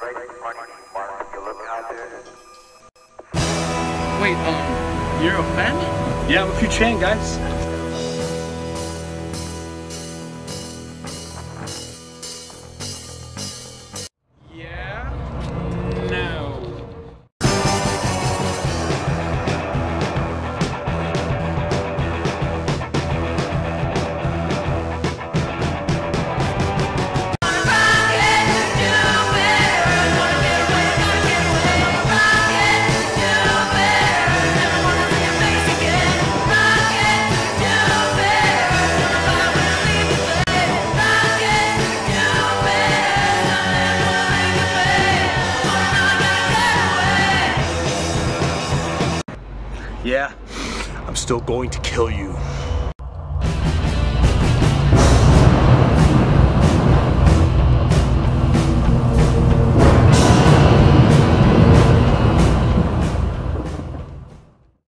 Wait, you're a fan? Yeah, I'm a huge fan, guys. Yeah? No. Yeah, I'm still going to kill you.